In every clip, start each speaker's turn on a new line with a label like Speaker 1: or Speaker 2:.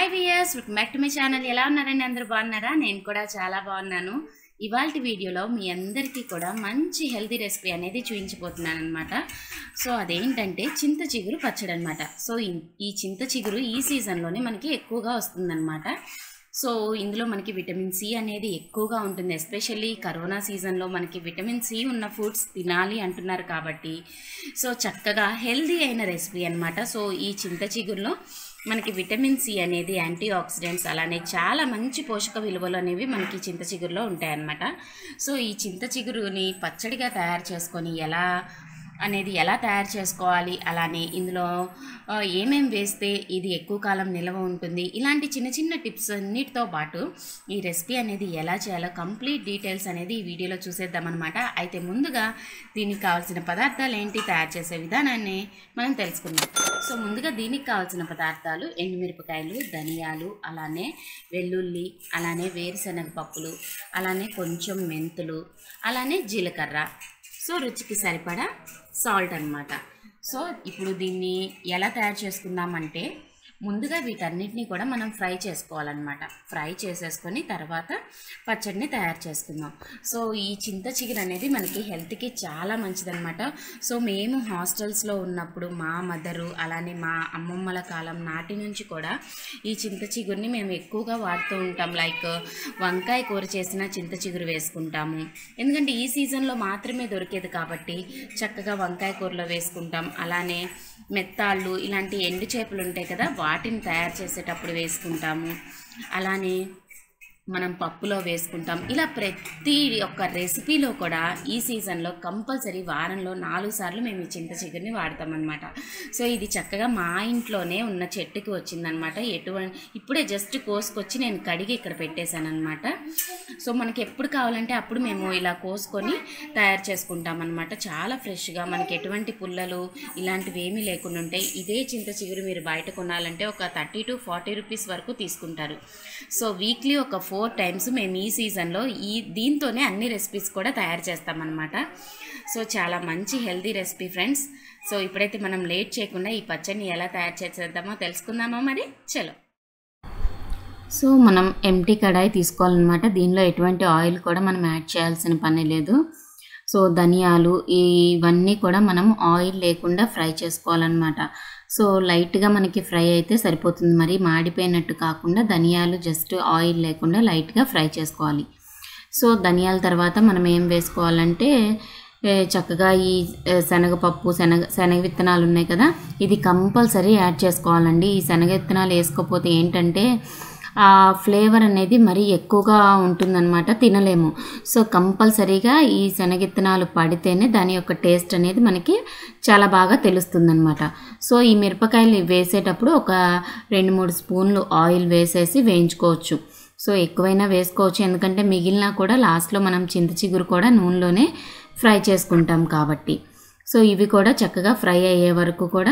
Speaker 1: Hi viewers, welcome back to my channel. ఎలా ఉన్నారండి? అందరూ బాగున్నారా? నేను కూడా చాలా బాగున్నాను. ఇవాల్టి వీడియోలో మీ అందరికీ కూడా మంచి హెల్తీ రెసిపీ అనేది చూపించబోతున్నాను అనమాట. సో అదేంటంటే చింత చిగురు పచ్చడి అనమాట. సో ఈ చింత చిగురు ఈ సీజన్లోనే మనకి ఎక్కువగా వస్తుందన్నమాట. సో ఇందులో మనకి విటమిన్ సి అనేది ఎక్కువగా ఉంటుంది. ఎస్పెషల్లీ కరోనా సీజన్లో మనకి విటమిన్ సి ఉన్న ఫుడ్స్ తినాలి అంటున్నారు కాబట్టి సో చక్కగా హెల్తీ అయిన రెసిపీ అనమాట. సో ఈ చింత చిగురులో మనకి విటమిన్ సి అనేది యాంటీ ఆక్సిడెంట్స్ అలానే చాలా మంచి పోషక విలువలు అనేవి మనకి చింత చిగురులో ఉంటాయన్నమాట. సో ఈ చింత చిగురుని పచ్చడిగా తయారు చేసుకొని ఎలా తయారు చేసుకోవాలి, అలానే ఇందులో ఏమేం వేస్తే ఇది ఎక్కువ కాలం నిల్వ ఉంటుంది, ఇలాంటి చిన్న చిన్న టిప్స్ అన్నిటితో పాటు ఈ రెసిపీ అనేది ఎలా చేయాలో కంప్లీట్ డీటెయిల్స్ అనేది ఈ వీడియోలో చూసేద్దామన్నమాట. అయితే ముందుగా దీనికి కావాల్సిన పదార్థాలు ఏంటి, తయారు చేసే విధానాన్ని మనం తెలుసుకుందాం. సో ముందుగా దీనికి కావాల్సిన పదార్థాలు ఎండుమిరపకాయలు, ధనియాలు, అలానే వెల్లుల్లి, అలానే వేరుశనగ పప్పులు, అలానే కొంచెం మెంతులు, అలానే జీలకర్ర, సో రుచికి సరిపడా సాల్ట్ అన్నమాట. సో ఇప్పుడు దీన్ని ఎలా తయారు చేసుకుందామంటే ముందుగా వీటన్నిటిని కూడా మనం ఫ్రై చేసుకోవాలన్నమాట. ఫ్రై చేసేసుకొని తర్వాత పచ్చడిని తయారు చేసుకుందాం. సో ఈ చింత చిగురు అనేది మనకి హెల్త్కి చాలా మంచిదన్నమాట. సో మేము హాస్టల్స్లో ఉన్నప్పుడు మా మదరు అలానే మా అమ్మమ్మల కాలం నాటి నుంచి కూడా ఈ చింత చిగురిని మేము ఎక్కువగా వాడుతూ ఉంటాం. లైక్ వంకాయ కూర చేసిన చింత చిగురు వేసుకుంటాము, ఎందుకంటే ఈ సీజన్లో మాత్రమే దొరికేది కాబట్టి చక్కగా వంకాయ కూరలో వేసుకుంటాం. అలానే మెత్తాళ్ళు, ఇలాంటి ఎండు చేపలు ఉంటాయి కదా, వాటిని తయారు చేసేటప్పుడు వేసుకుంటాము. అలానే మనం పప్పులో వేసుకుంటాం. ఇలా ప్రతి ఒక్క రెసిపీలో కూడా ఈ సీజన్లో కంపల్సరీ వారంలో 4 సార్లు మేము ఈ చింత చిగురిని వాడతామన్నమాట. సో ఇది చక్కగా మా ఇంట్లోనే ఉన్న చెట్టుకి వచ్చిందనమాట. ఇప్పుడే జస్ట్ కోసుకొచ్చి నేను కడిగి ఇక్కడ పెట్టేశాను అనమాట. సో మనకి ఎప్పుడు కావాలంటే అప్పుడు మేము ఇలా కోసుకొని తయారు చేసుకుంటాం అనమాట. చాలా ఫ్రెష్గా మనకి ఎటువంటి పుల్లలు ఇలాంటివి ఏమీ లేకుండా ఉంటాయి. ఇదే చింత చిగురు మీరు బయట కొనాలంటే ఒక 30 to 40 రూపీస్ వరకు తీసుకుంటారు. సో వీక్లీ ఒక 4 టైమ్స్ మేము ఈ సీజన్లో దీంతోనే అన్ని రెసిపీస్ కూడా తయారు చేస్తామన్నమాట. సో చాలా మంచి హెల్తీ రెసిపీ ఫ్రెండ్స్. సో ఇప్పుడైతే మనం లేట్ చేయకుండా ఈ పచ్చడిని ఎలా తయారు చేసేద్దామో తెలుసుకుందామా మరి. చలో. సో మనం ఎంటీ కడాయి తీసుకోవాలన్నమాట. దీనిలో ఎటువంటి ఆయిల్ కూడా మనం యాడ్ చేయాల్సిన పని లేదు. సో ధనియాలు ఇవన్నీ కూడా మనం ఆయిల్ లేకుండా ఫ్రై చేసుకోవాలన్నమాట. సో లైట్గా మనకి ఫ్రై అయితే సరిపోతుంది, మరి మాడిపోయినట్టు కాకుండా ధనియాలు జస్ట్ ఆయిల్ లేకుండా లైట్గా ఫ్రై చేసుకోవాలి. సో ధనియాల తర్వాత మనం ఏం వేసుకోవాలంటే చక్కగా ఈ శనగపప్పు, శనగ విత్తనాలు ఉన్నాయి కదా, ఇది కంపల్సరీ యాడ్ చేసుకోవాలండి. ఈ శనగ విత్తనాలు వేసుకోకపోతే ఏంటంటే ఆ ఫ్లేవర్ అనేది మరీ ఎక్కువగా ఉంటుందన్నమాట, తినలేము. సో కంపల్సరీగా ఈ శనగిత్తనాలు పడితేనే దాని యొక్క టేస్ట్ అనేది మనకి చాలా బాగా తెలుస్తుందన్నమాట. సో ఈ మిరపకాయలు వేసేటప్పుడు ఒక 2-3 స్పూన్లు ఆయిల్ వేసేసి వేయించుకోవచ్చు. సో ఎక్కువైనా వేసుకోవచ్చు, ఎందుకంటే మిగిలిన కూడా లాస్ట్లో మనం చింత చిగురు కూడా నూనెలోనే ఫ్రై చేసుకుంటాం కాబట్టి. సో ఇవి కూడా చక్కగా ఫ్రై అయ్యే వరకు కూడా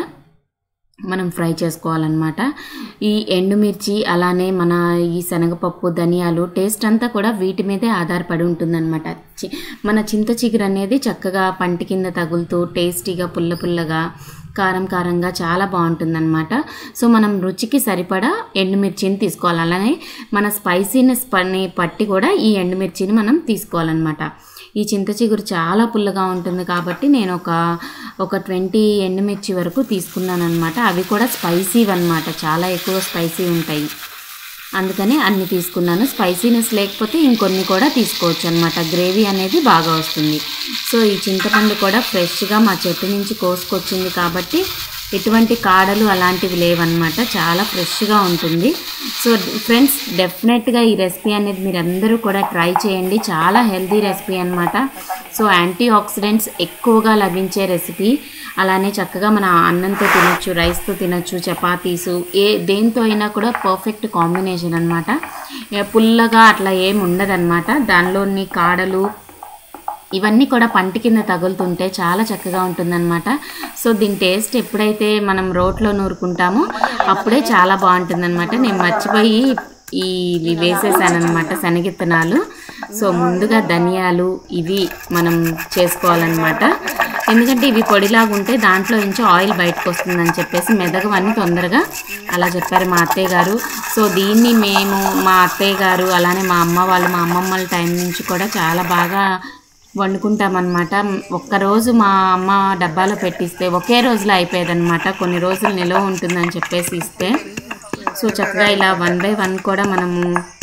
Speaker 1: మనం ఫ్రై చేసుకోవాలన్నమాట. ఈ ఎండుమిర్చి అలానే మన ఈ శనగపప్పు, ధనియాలు టేస్ట్ అంతా కూడా వీటి మీదే ఆధారపడి ఉంటుందన్నమాట. మన చింత చిగురు అనేది చక్కగా పంటి కింద తగులుతూ టేస్టీగా పుల్లగా కారంగా చాలా బాగుంటుందన్నమాట. సో మనం రుచికి సరిపడా ఎండుమిర్చిని తీసుకోవాలి. అలానే మన స్పైసీనెస్ పట్టి కూడా ఈ ఎండుమిర్చిని మనం తీసుకోవాలన్నమాట. ఈ చింత చిగురు చాలా పుల్లగా ఉంటుంది కాబట్టి నేను ఒక 20 ఎండుమిర్చి వరకు తీసుకున్నాను అనమాట. అవి కూడా స్పైసీ అన్నమాట, చాలా ఎక్కువ స్పైసీ ఉంటాయి, అందుకని అన్ని తీసుకున్నాను. స్పైసీనెస్ లేకపోతే ఇంకొన్ని కూడా తీసుకోవచ్చు అనమాట, గ్రేవీ అనేది బాగా వస్తుంది. సో ఈ చింతపండు కూడా ఫ్రెష్గా మా చెట్టు నుంచి కోసుకొచ్చింది కాబట్టి ఎటువంటి కాడలు అలాంటివి లేవన్నమాట, చాలా ఫ్రెష్గా ఉంటుంది. సో ఫ్రెండ్స్, డెఫినెట్గా ఈ రెసిపీ అనేది మీరు అందరూ కూడా ట్రై చేయండి. చాలా హెల్తీ రెసిపీ అనమాట. సో యాంటీ ఆక్సిడెంట్స్ ఎక్కువగా లభించే రెసిపీ. అలానే చక్కగా మన అన్నంతో తినొచ్చు, రైస్తో తినొచ్చు, చపాతీసు దేంతో అయినా కూడా పర్ఫెక్ట్ కాంబినేషన్ అనమాట. పుల్లగా అట్లా ఏమి ఉండదన్నమాట. దానిలోని కాడలు ఇవన్నీ కూడా పంటి కింద తగులుతుంటే చాలా చక్కగా ఉంటుందన్నమాట. సో దీని టేస్ట్ ఎప్పుడైతే మనం రోట్లో నూరుకుంటామో అప్పుడే చాలా బాగుంటుందన్నమాట. నేను మర్చిపోయి ఇవి వేసేసాను అనమాట, శనగిత్తనాలు. సో ముందుగా ధనియాలు ఇవి మనం చేసుకోవాలన్నమాట. ఎందుకంటే ఇవి పొడిలాగా ఉంటే దాంట్లో నుంచి ఆయిల్ బయటకు వస్తుందని చెప్పేసి మెదగవన్నీ తొందరగా అలా చెప్పారు మా అత్తయ్య గారు. సో దీన్ని మేము మా అత్తయ్య గారు అలానే మా అమ్మ వాళ్ళు మా అమ్మమ్మల టైం నుంచి కూడా చాలా బాగా వండుకుంటామన్నమాట. ఒక్కరోజు మా అమ్మ డబ్బాలో పెట్టిస్తే ఒకే రోజులో అయిపోయేదన్నమాట. కొన్ని రోజులు నిల్వ ఉంటుందని చెప్పేసి ఇస్తే సో చక్కగా ఇలా 1 by 1 కూడా మనము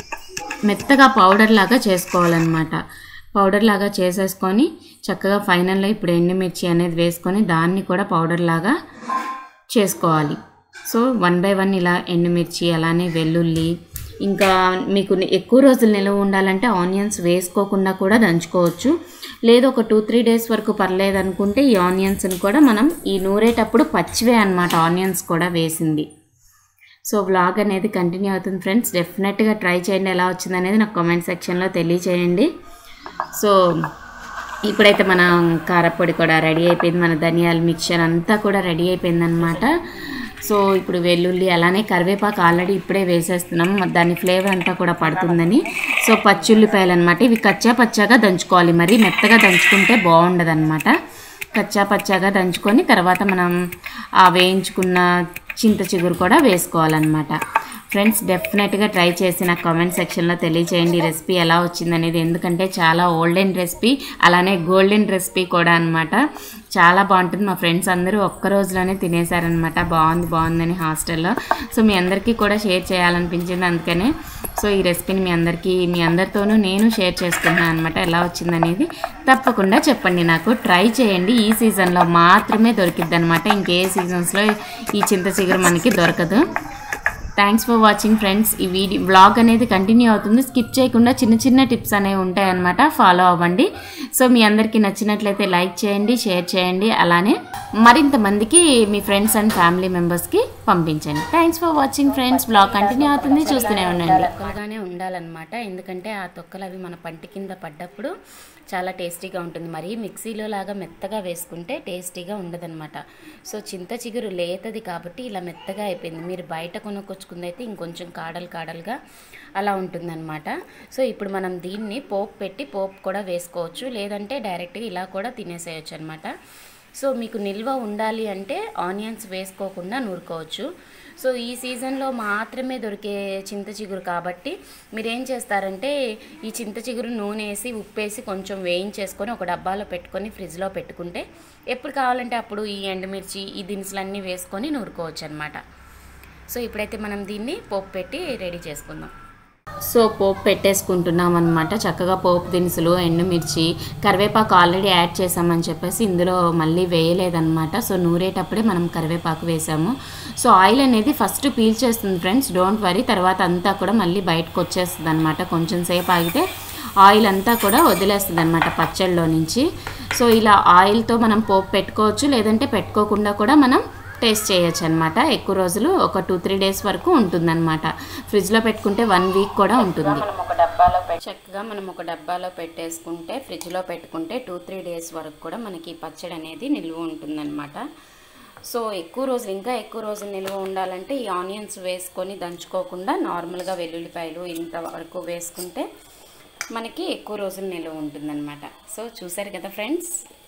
Speaker 1: మెత్తగా పౌడర్ లాగా చేసుకోవాలన్నమాట. పౌడర్ లాగా చేసేసుకొని చక్కగా ఫైనల్లో ఇప్పుడు ఎండుమిర్చి అనేది వేసుకొని దాన్ని కూడా పౌడర్ లాగా చేసుకోవాలి. సో 1 by 1 ఇలా ఎండుమిర్చి అలానే వెల్లుల్లి, ఇంకా మీకు ఎక్కువ రోజులు నిల్వ ఉండాలంటే ఆనియన్స్ వేసుకోకుండా కూడా దంచుకోవచ్చు. లేదు ఒక 2-3 డేస్ వరకు పర్లేదు అనుకుంటే ఈ ఆనియన్స్ని కూడా మనం ఈ నూరేటప్పుడు పచ్చివే అన్నమాట ఆనియన్స్ కూడా వేసింది. సో వ్లాగ్ అనేది కంటిన్యూ అవుతుంది ఫ్రెండ్స్. డెఫినెట్గా ట్రై చేయండి, ఎలా వచ్చింది అనేది నాకు కామెంట్ సెక్షన్లో తెలియచేయండి. సో ఇప్పుడైతే మన కారపొడి కూడా రెడీ అయిపోయింది, మన ధనియాల మిక్చర్ అంతా కూడా రెడీ అయిపోయిందనమాట. సో ఇప్పుడు వెల్లుల్లి అలానే కరివేపాకు ఆల్రెడీ ఇప్పుడే వేసేస్తున్నాం, దాని ఫ్లేవర్ అంతా కూడా పడుతుందని. సో పచ్చుల్లిపాయలు అనమాట, ఇవి కచ్చా పచ్చాగా దంచుకోవాలి, మరి మెత్తగా దంచుకుంటే బాగుండదు అనమాట. కచ్చా పచ్చాగా దంచుకొని తర్వాత మనం ఆ వేయించుకున్న చింత చిగురు కూడా వేసుకోవాలన్నమాట. ఫ్రెండ్స్ డెఫినెట్గా ట్రై చేసి నాకు కామెంట్ సెక్షన్లో తెలియచేయండి ఈ రెసిపీ ఎలా వచ్చిందనేది. ఎందుకంటే చాలా ఓల్డెన్ రెసిపీ అలానే గోల్డెన్ రెసిపీ కూడా అనమాట. చాలా బాగుంటుంది. మా ఫ్రెండ్స్ అందరూ ఒక్క రోజులోనే తినేశారనమాట, బాగుందని హాస్టల్లో. సో మీ అందరికీ కూడా షేర్ చేయాలనిపించింది, అందుకనే సో ఈ రెసిపీని మీ అందరితోనూ నేను షేర్ చేసుకున్నాను అనమాట. ఎలా వచ్చిందనేది తప్పకుండా చెప్పండి, నాకు ట్రై చేయండి. ఈ సీజన్లో మాత్రమే దొరికిద్ది అనమాట, ఇంకే సీజన్స్లో ఈ చింత చిగురు మనకి దొరకదు. Thanks for watching friends. ఈ వ్లాగ్ అనేది కంటిన్యూ అవుతుంది, స్కిప్ చేయకుండా చిన్న టిప్స్ అనేవి ఉంటాయన్నమాట, ఫాలో అవ్వండి. సో మీ అందరికీ నచ్చినట్లయితే లైక్ చేయండి, షేర్ చేయండి, అలానే మరింత మందికి మీ ఫ్రెండ్స్ అండ్ ఫ్యామిలీ మెంబర్స్కి పంపించండి. Thanks for watching friends. Vlog continue అవుతుంది, చూస్తూనే ఉండండి. తొక్కలుగానే ఉండాలన్నమాట, ఎందుకంటే ఆ తొక్కలు అవి మన పంటి కింద పడ్డప్పుడు చాలా టేస్టీగా ఉంటుంది. మరి మిక్సీలో లాగా మెత్తగా వేసుకుంటే టేస్టీగా ఉండదన్నమాట. సో చింత చిగురు లేతది కాబట్టి ఇలా మెత్తగా అయిపోయింది. మీరు బయట కొనుక్కొచ్చుకుందైతే ఇంకొంచెం కాడలుగా అలా ఉంటుందన్నమాట. సో ఇప్పుడు మనం దీన్ని పోపు కూడా వేసుకోవచ్చు, లేదంటే డైరెక్ట్గా ఇలా కూడా తినేసేయచ్చు అనమాట. సో మీకు నిల్వ ఉండాలి అంటే ఆనియన్స్ వేసుకోకుండా నూరుకోవచ్చు. సో ఈ సీజన్లో మాత్రమే దొరికే చింత చిగురు కాబట్టి మీరేం చేస్తారంటే ఈ చింత చిగురు నూనె వేసి ఉప్పేసి కొంచెం వేయించేసుకొని ఒక డబ్బాలో పెట్టుకొని ఫ్రిడ్జ్లో పెట్టుకుంటే ఎప్పుడు కావాలంటే అప్పుడు ఈ ఎండుమిర్చి ఈ దినుసులన్నీ వేసుకొని నూరుకోవచ్చు అనమాట. సో ఇప్పుడైతే మనం దీన్ని పోపు పెట్టి రెడీ చేసుకుందాం. సో పోపు పెట్టేసుకుంటున్నాం అనమాట. చక్కగా పోపు దినుసులు, ఎండుమిర్చి, కరివేపాకు ఆల్రెడీ యాడ్ చేసామని చెప్పేసి ఇందులో మళ్ళీ వేయలేదన్నమాట. సో నూరేటప్పుడే మనం కరివేపాకు వేసాము. సో ఆయిల్ అనేది ఫస్ట్ పీల్చేస్తుంది ఫ్రెండ్స్, డోంట్ వరీ. తర్వాత అంతా కూడా మళ్ళీ బయటకు వచ్చేస్తుంది అనమాట. కొంచెం సేపు ఆగితే ఆయిల్ అంతా కూడా వదిలేస్తుంది అనమాట పచ్చళ్ళలో నుంచి. సో ఇలా ఆయిల్తో మనం పోపు పెట్టుకోవచ్చు, లేదంటే పెట్టుకోకుండా కూడా మనం టేస్ట్ చేయొచ్చు అనమాట. ఎక్కువ రోజులు ఒక 2-3 డేస్ వరకు ఉంటుందన్నమాట. ఫ్రిడ్జ్లో పెట్టుకుంటే 1 వీక్ కూడా ఉంటుంది. చక్కగా మనం ఒక డబ్బాలో పెట్టేసుకుంటే ఫ్రిడ్జ్లో పెట్టుకుంటే 2-3 డేస్ వరకు కూడా మనకి పచ్చడి అనేది నిల్వ ఉంటుందన్నమాట. సో ఇంకా ఎక్కువ రోజులు నిల్వ ఉండాలంటే ఈ ఆనియన్స్ వేసుకొని దంచుకోకుండా నార్మల్గా వెల్లుల్లిపాయలు ఇంతవరకు వేసుకుంటే మనకి ఎక్కువ రోజులు నిల్వ ఉంటుందన్నమాట. సో చూసారు కదా ఫ్రెండ్స్,